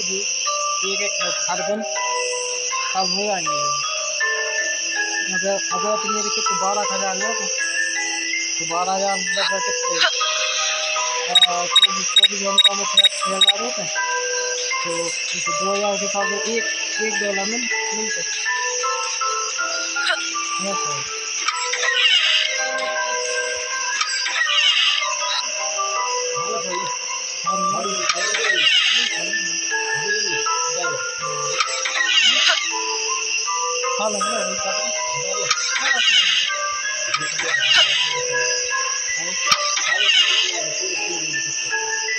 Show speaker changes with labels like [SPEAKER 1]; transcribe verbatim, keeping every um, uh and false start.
[SPEAKER 1] जी एक हर दिन तब हो जाएंगे। अगर अगर तो मेरे कितने बारह हजार हुआ तो तो बारह हजार मतलब कितने चौबीस चौबीस घंटा में छः छः हजार होते हैं तो दो हजार के हिसाब से एक एक डॉलर मिल मिलते हाँ लग रहा है।